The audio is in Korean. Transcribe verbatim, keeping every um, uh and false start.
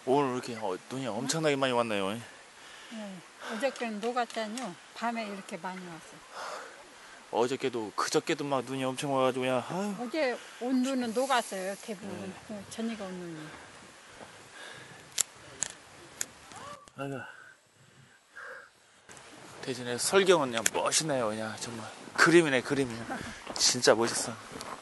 오늘 이렇게 어, 눈이 엄청나게 많이 왔네요. 네. 어저께는 녹았잖요. 밤에 이렇게 많이 왔어요. 어저께도 그저께도 막 눈이 엄청 와가지고 그냥 아유. 어제 온 눈은 녹았어요. 대부분. 네. 저녁에 온 눈이. 아이고. 대전에 설경은 그냥 멋있네요. 그냥 정말 그림이네 그림이야. 진짜 멋있어.